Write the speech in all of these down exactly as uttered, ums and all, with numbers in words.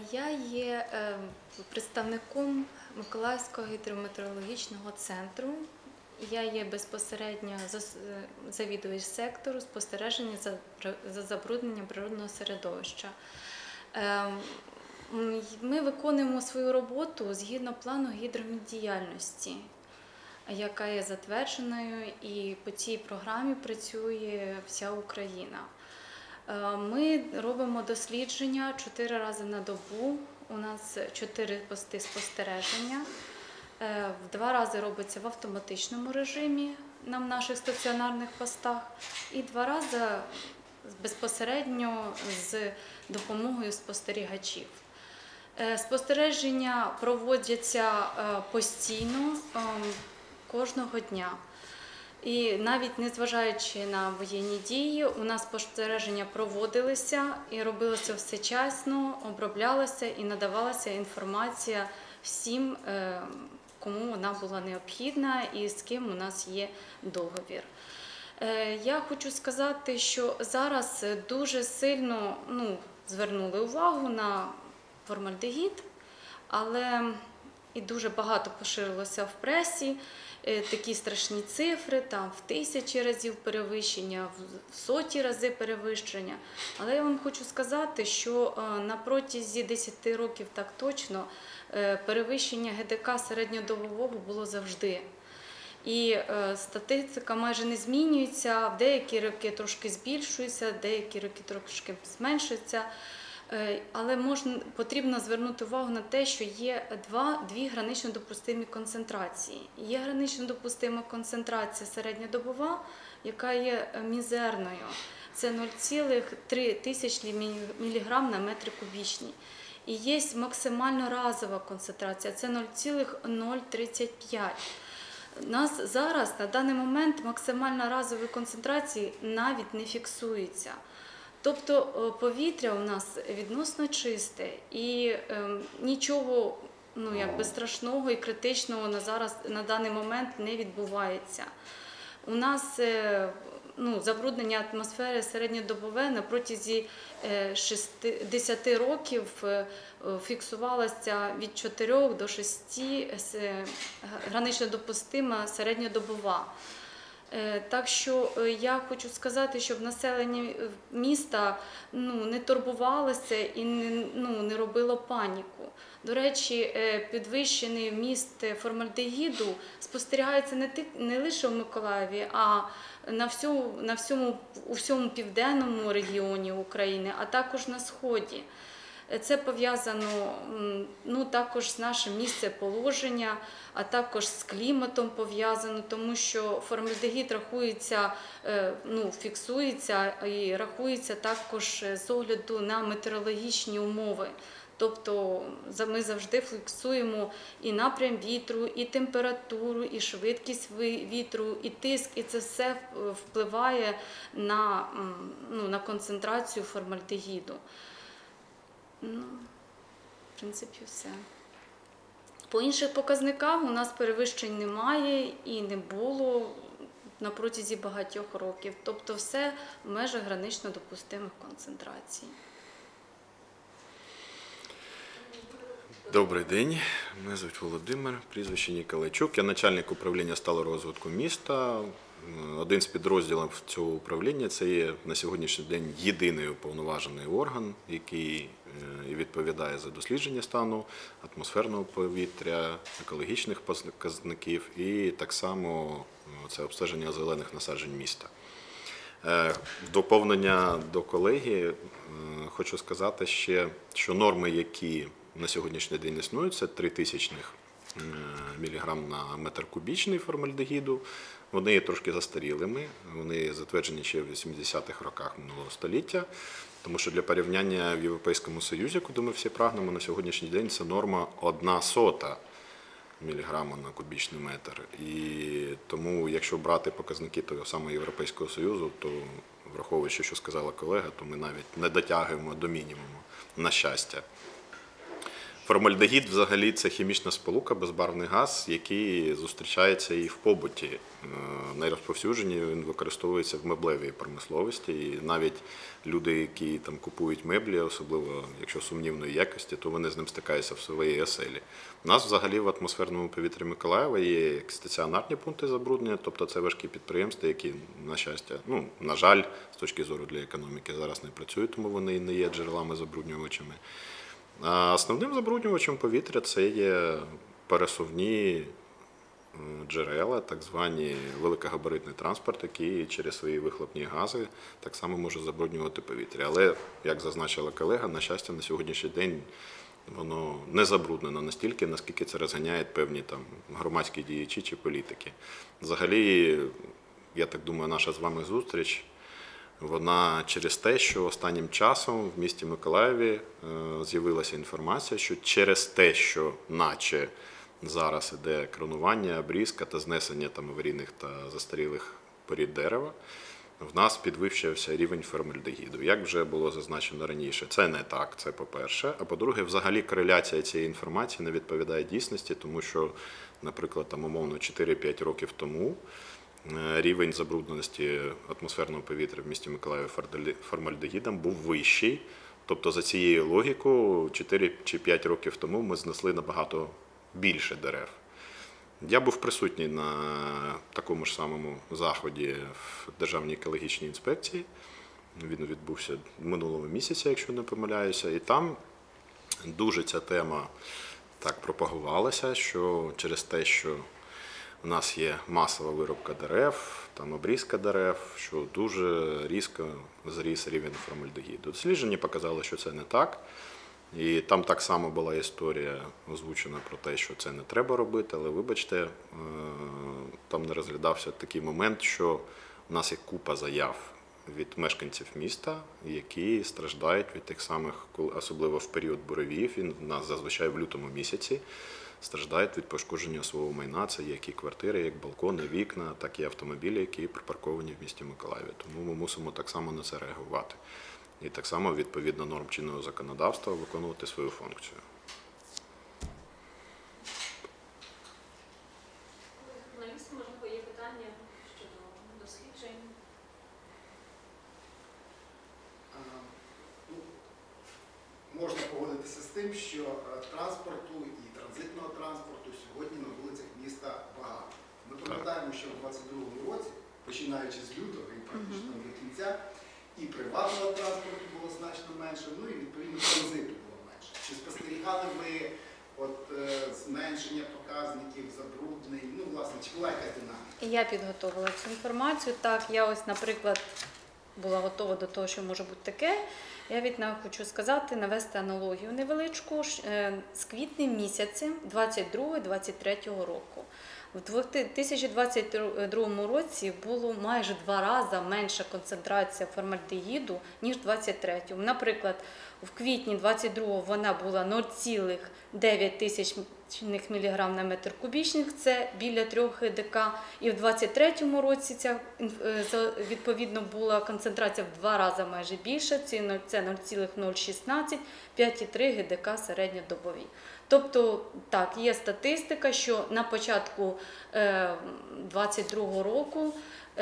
Я є представником Миколаївського гідрометеорологічного центру. Я є безпосередньо завідувач сектору спостереження за забрудненням природного середовища. Ми виконуємо свою роботу згідно плану гідромеддіяльності, яка є затвердженою, і по цій програмі працює вся Україна. Ми робимо дослідження чотири рази на добу. У нас чотири пости спостереження. В два рази робиться в автоматичному режимі на наших стаціонарних постах і два рази безпосередньо з допомогою спостерігачів. Спостереження проводяться постійно кожного дня. І навіть незважаючи на воєнні дії, у нас спостереження проводилися і робилося все чесно, оброблялася і надавалася інформація всім, кому вона була необхідна і з ким у нас є договір. Я хочу сказати, що зараз дуже сильно ну, звернули увагу на формальдегід, але і дуже багато поширилося в пресі, такі страшні цифри, там в тисячі разів перевищення, в соті рази перевищення. Але я вам хочу сказати, що на протязі десяти років так точно перевищення ГДК середньодобового було завжди. І статистика майже не змінюється, в деякі роки трошки збільшується, в деякі роки трошки зменшується. Але можна, потрібно звернути увагу на те, що є два, дві гранично допустимі концентрації. Є гранично допустима концентрація середньодобова, яка є мізерною. Це нуль цілих три тисячні міліграм на метр кубічний. І є максимально разова концентрація, це нуль цілих нуль тридцять п'ять. У нас зараз, на даний момент, максимальна разова концентрація навіть не фіксується. Тобто повітря у нас відносно чисте і е, нічого ну, якби страшного і критичного на, зараз, на даний момент не відбувається. У нас е, ну, забруднення атмосфери середньодобове на протязі десяти років е, фіксувалося від чотирьох до шести е, гранично допустима середньодобова. Так що я хочу сказати, щоб населення міста ну, не турбувалося і не, ну, не робило паніку. До речі, підвищений вміст формальдегіду спостерігається не, тих, не лише в Миколаєві, а на всьому, на всьому, у всьому південному регіоні України, а також на Сході. Це пов'язано ну, також з нашим місцеположенням, а також з кліматом пов'язано, тому що формальдегід рахується, ну, фіксується і рахується також з огляду на метеорологічні умови. Тобто ми завжди фіксуємо і напрям вітру, і температуру, і швидкість вітру, і тиск, і це все впливає на, ну, на концентрацію формальдегіду. Ну, в принципі, все. По інших показниках у нас перевищень немає і не було на протязі багатьох років. Тобто все в межах гранично допустимих концентрацій. Добрий день, мене звуть Володимир, прізвище Ніколайчук. Я начальник управління сталорозвитку міста. Один з підрозділів цього управління – це є на сьогоднішній день єдиний уповноважений орган, який відповідає за дослідження стану атмосферного повітря, екологічних показників і так само це обстеження зелених насаджень міста. В доповнення до колеги хочу сказати ще, що норми, які на сьогоднішній день існують, це три тисячних міліграм на метр кубічний формальдегіду. Вони є трошки застарілими, вони затверджені ще в вісімдесятих роках минулого століття, тому що для порівняння в Європейському Союзі, куди ми всі прагнемо, на сьогоднішній день це норма одна сота міліграма на кубічний метр. І тому, якщо брати показники того самого Європейського Союзу, то, враховуючи, що сказала колега, то ми навіть не дотягуємо до мінімуму, на щастя. Формальдегід взагалі це хімічна сполука, безбарвний газ, який зустрічається і в побуті. Е, Найрозповсюджені він використовується в меблевій промисловості. І навіть люди, які там купують меблі, особливо якщо сумнівної якості, то вони з ним стикаються в своїй оселі. У нас взагалі в атмосферному повітрі Миколаєва є як стаціонарні пункти забруднення, тобто це важкі підприємства, які, на щастя, ну, на жаль, з точки зору для економіки зараз не працюють, тому вони не є джерелами забруднювачами. А основним забруднювачем повітря це є пересувні джерела, так звані великогабаритний транспорт, який через свої вихлопні гази так само може забруднювати повітря. Але, як зазначила колега, на щастя, на сьогоднішній день воно не забруднено настільки, наскільки це розганяють певні там громадські діячі чи політики. Взагалі, я так думаю, наша з вами зустріч, вона через те, що останнім часом в місті Миколаєві з'явилася інформація, що через те, що наче зараз іде кронування, обрізка та знесення там аварійних та застарілих порід дерева, в нас підвищився рівень формальдегіду. Як вже було зазначено раніше, це не так, це по-перше. А по-друге, взагалі кореляція цієї інформації не відповідає дійсності, тому що, наприклад, там умовно чотири-п'ять років тому рівень забрудненості атмосферного повітря в місті Миколаєві формальдегідом був вищий. Тобто за цією логікою чотири чи п'ять років тому ми знесли набагато більше дерев. Я був присутній на такому ж самому заході в Державній екологічній інспекції. Він відбувся минулого місяця, якщо не помиляюся. І там дуже ця тема так пропагувалася, що через те, що у нас є масова вирубка дерев, там обрізка дерев, що дуже різко зріс рівень формальдегіду. Дослідження показало, що це не так. І там так само була історія озвучена про те, що це не треба робити, але вибачте, там не розглядався такий момент, що у нас є купа заяв від мешканців міста, які страждають від тих самих, особливо в період буревіїв, він у нас зазвичай в лютому місяці, страждають від пошкодження свого майна. Це як і квартири, як балкони, вікна, так і автомобілі, які припарковані в місті Миколаєві. Тому ми мусимо так само на це реагувати. І так само, відповідно норм чинного законодавства, виконувати свою функцію. Журналістам, можливо, є питання щодо досліджень? Можна погодитися з тим, що транспорту і транзитного транспорту сьогодні на вулицях міста багато. Ми пам'ятаємо, що в двадцять другому році, починаючи з лютого і практично до кінця, і приватного транспорту було значно менше, ну і відповідно транзиту було менше. Чи спостерігали ви от, е, зменшення показників, забруднень, ну, власне, чи була якась динаміка? Я підготувала цю інформацію. Так, я ось, наприклад, була готова до того, що може бути таке. Я від неї хочу сказати, навести аналогію невеличку з квітня місяця двадцять другого - двадцять третього року. В дві тисячі двадцять другому році було майже два рази менша концентрація формальдегіду, ніж в двадцять третьому. Наприклад, в квітні двадцять другого вона була нуль цілих дев'ять тисячних міліграм на метр кубічний, це біля трьох ГДК. І в двадцять третьому році ця відповідно була концентрація в два рази майже більше, це нуль цілих нуль шістнадцять, п'ять цілих три ГДК середньодобові. Тобто, так, є статистика, що на початку двадцять другого року,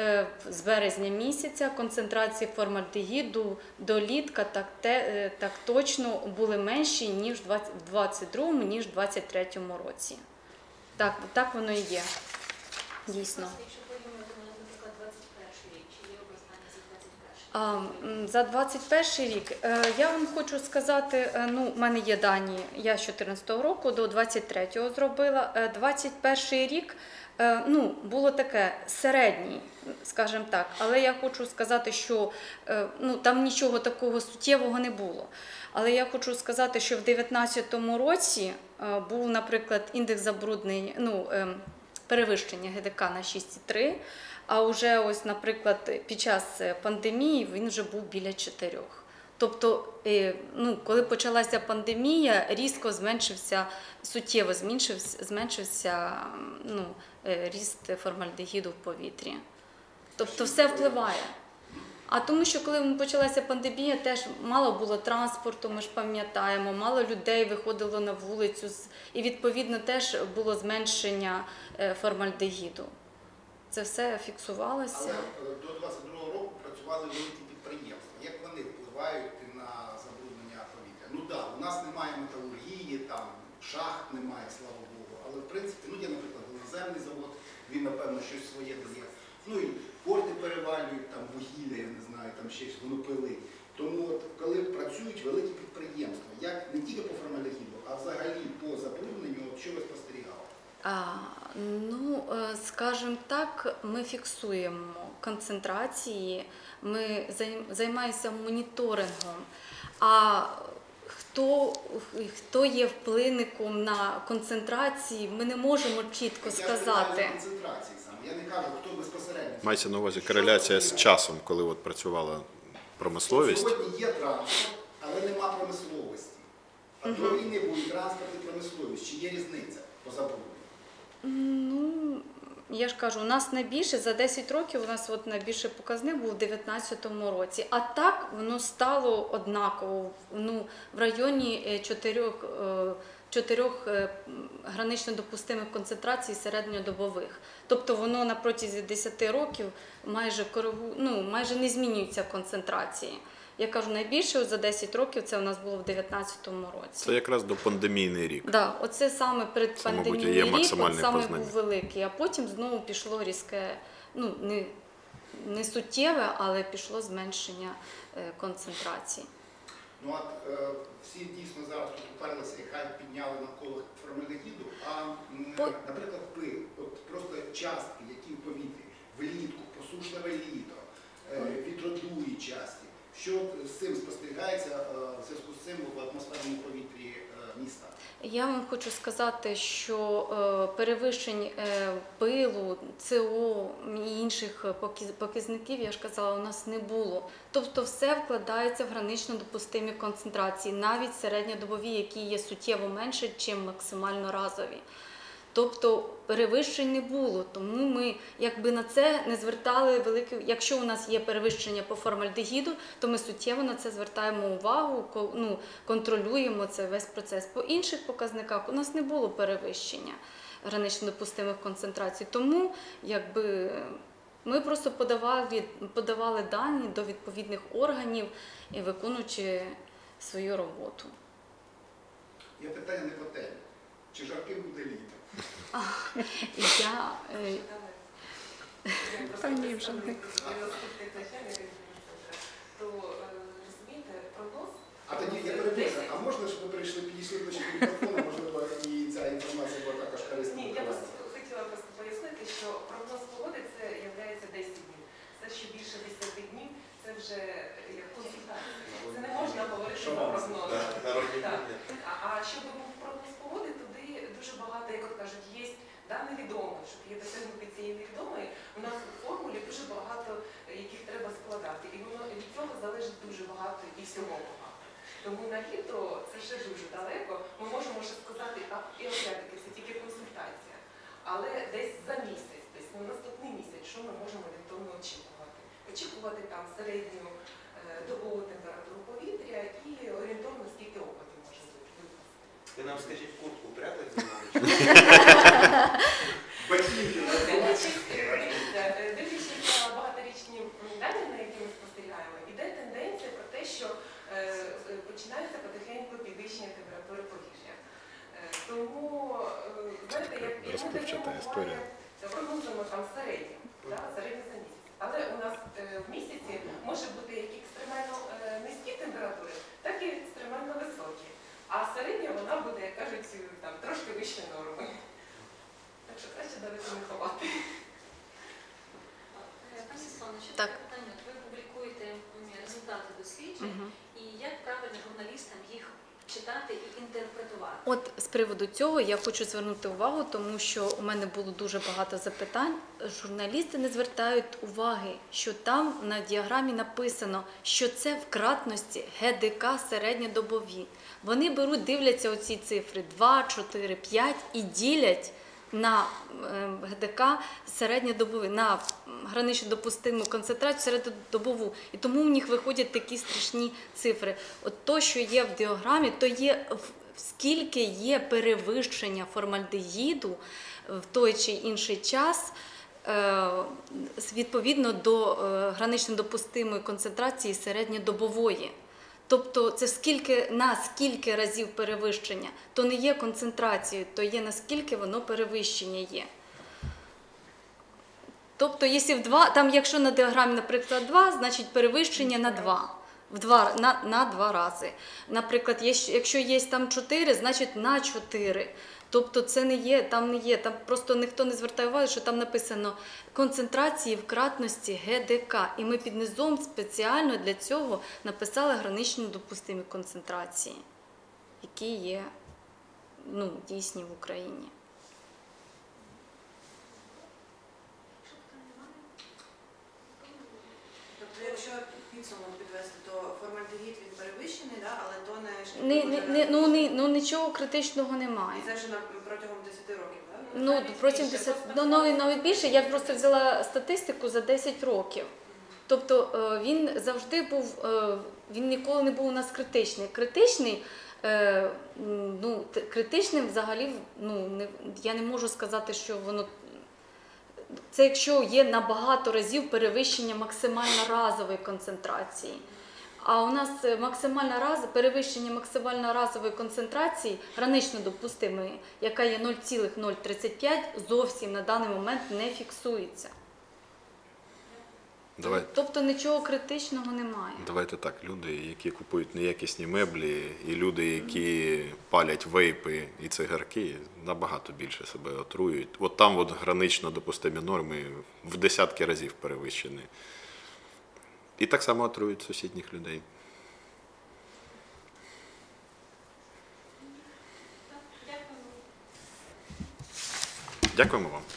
з березня місяця, концентрації формальдегіду до літка так, те, так точно були менші, ніж в двадцять другому, ніж в двадцять третьому році. Так, так воно і є, дійсно. Якщо порівнювати, наприклад, двадцять перший рік, чи є обростання за двадцять перший? За двадцять перший рік я вам хочу сказати, ну, в мене є дані, я з чотирнадцятого року до двадцять третього зробила. двадцять перший рік, ну, було таке середній, скажімо так, але я хочу сказати, що ну, там нічого такого суттєвого не було. Але я хочу сказати, що в дев'ятнадцятому році був, наприклад, індекс забруднення, ну, перевищення ГДК на шість цілих три, а вже ось, наприклад, під час пандемії він вже був біля чотирьох. Тобто, ну, коли почалася пандемія, різко зменшився, суттєво зменшився, зменшився ну, ріст формальдегіду в повітрі. Тобто все впливає. А тому, що коли почалася пандемія, теж мало було транспорту, ми ж пам'ятаємо, мало людей виходило на вулицю, з- і відповідно теж було зменшення е, формальдегіду. Це все фіксувалося. Але е, до двадцять другого року працювали великі підприємства. Як вони впливають на забруднення повітря? Ну так, у нас немає металургії, там шахт немає, слава Богу. Але в принципі, ну є, наприклад, глиноземний завод, він, напевно, щось своє дає. Ну і порти перевалюють, там вугілля, я не знаю, там ще щось, воно пили. Тому от, коли працюють великі підприємства, як не тільки по формальдегіду, а взагалі по забрудненню, от що ви спостерігали? А, ну, е, скажімо так, ми фіксуємо концентрації, ми займ- займаємося моніторингом. А хто, хто є вплинником на концентрації, ми не можемо чітко Я сказати. питаю за концентрації саме. Я не кажу, хто безпосередньо. Мається на увазі Що кореляція з впливає? часом, коли от працювала промисловість. Сьогодні є транспорт, але нема промисловості. А до війни був і транспорт і промисловість. Чи є різниця по забрудненню? Ну, я ж кажу, у нас найбільше за десять років у нас от найбільший показник був у дев'ятнадцятому році. А так воно стало однаково, ну, в районі е, чотирьох, е, чотирьох е, гранично допустимих концентрацій середньодобових. Тобто воно на протязі десяти років майже коригу, ну, майже не змінюються концентрації. Я кажу, найбільше за десять років це у нас було в дев'ятнадцятому році. Це якраз допандемійний рік. Да, оце саме Це, мабуть, передпандемійний є рік, максимальне от саме познання. був великий, а потім знову пішло різке, ну не, не суттєве, але пішло зменшення е, концентрації. Ну от е, всі дійсно зараз тут уперлися і хай підняли навколо формальдегіду, а м, По- наприклад, пил, от просто частки, які в повітрі, влітку, посушливе літо, е, вітродуї часті. Що от з цим спостерігається е, в зв'язку з цим в атмосферному повітрі е, міста? Я вам хочу сказати, що е, перевищень е, пилу, СО і інших покіз- показників, я ж казала, у нас не було. Тобто все вкладається в гранично допустимі концентрації, навіть середньодобові, які є суттєво менше, ніж максимально разові. Тобто перевищень не було, тому ми якби на це не звертали велике. Якщо у нас є перевищення по формальдегіду, то ми суттєво на це звертаємо увагу, ко- ну, контролюємо це весь процес. По інших показниках у нас не було перевищення гранично допустимих концентрацій. Тому якби ми просто подавали, подавали дані до відповідних органів і виконуючи свою роботу. Є питання не по темі. Чи жарки буде літо? Я е, Та ні, вже не. То розумієте, прогноз. А тоді я перепрошую, а можна, щоб ви перейшли, підійшли ближче до мікрофону, можливо, і ця інформація була також корисна? Ні, я просто хотіла просто пояснити, що прогноз погоди це є десять днів. Це що більше десяти днів, це вже як консультація. Це не можна говорити Що про вам? прогноз. Так. А, а щоб був прогноз погоди, туди дуже багато, як от кажуть, є да, невідомо, щоб є досягнути цієї невідомої. У нас у формулі дуже багато, яких треба складати. І воно від цього залежить дуже багато і всього багато. Тому на літо це ще дуже далеко. Ми можемо ще сказати, а і опять-таки це тільки консультація. Але десь за місяць, десь на наступний місяць, що ми можемо від того очікувати? Очікувати там середню е, добову температуру повітря і орієнтовно скільки опадів може бути. Ви нам скажіть, куртку прятать за мною? Ботинки, Дивлячись дивіться, е, дивлячись на багаторічні дані, на які ми спостерігаємо, іде тенденція про те, що е, е, починається потихеньку підвищення температури повітря. Е, Тому, е, знаєте, як як ми Розпливчата даємо історія. уваги, прогнозуємо там середньо, да, середньо за місяць. Але у нас е, в місяці може бути як екстремально е, низькі температури, так і екстремально високі. А середня вона буде, як кажуть, там трошки вище норми. Так що краще давайте не ховати. Пані Світлано, ще Так. таке питання. От ви публікуєте м, результати досліджень, Мгм. і як правильно журналістам їх читати і інтерпретувати? От з приводу цього я хочу звернути увагу, тому що у мене було дуже багато запитань. Журналісти не звертають уваги, що там на діаграмі написано, що це в кратності Ге Де Ка середньодобові. Вони беруть, дивляться оці цифри два, чотири, п'ять і ділять на е, ГДК середньодобовий, на гранично допустиму концентрацію середньодобову. І тому в них виходять такі страшні цифри. От то, що є в діаграмі, то є в- скільки є перевищення формальдегіду в той чи інший час е, відповідно до е, гранично допустимої концентрації середньодобової. Тобто це скільки, на скільки разів перевищення, то не є концентрацією, то є наскільки воно перевищення є. Тобто, якщо в два, там, якщо на діаграмі, наприклад, два, значить перевищення на два. В два, на, на два рази. Наприклад, є- якщо є там чотири, значить на чотири. Тобто це не є, там не є, там просто ніхто не звертає увагу, що там написано концентрації в кратності ГДК. І ми під низом спеціально для цього написали гранично допустимі концентрації, які є, ну, дійсні в Україні. Тобто, якщо підсумок підвести, то формальдегід він перевищений, да? Але то не Не, не, не, ну, не, ну нічого критичного немає. І це вже на- протягом десяти років, так? Ну, навіть протягом більше, десять, просто ну, навіть, навіть більше, я просто взяла статистику за десять років. Тобто е, він завжди був, е, він ніколи не був у нас критичний. Критичний, е, м, ну, т- критичним взагалі, ну, не, я не можу сказати, що воно. Це якщо є на багато разів перевищення максимально разової концентрації. А у нас е, максимальна раз, перевищення максимально разової концентрації, гранично допустимої, яка є нуль цілих нуль тридцять п'ять, зовсім на даний момент не фіксується. Давай, Тобто нічого критичного немає. давайте так, люди, які купують неякісні меблі, і люди, які палять вейпи і цигарки, набагато більше себе отруюють. От там от гранично допустимі норми в десятки разів перевищені. І так само отруюють сусідніх людей. Так, дякую. Дякуємо вам.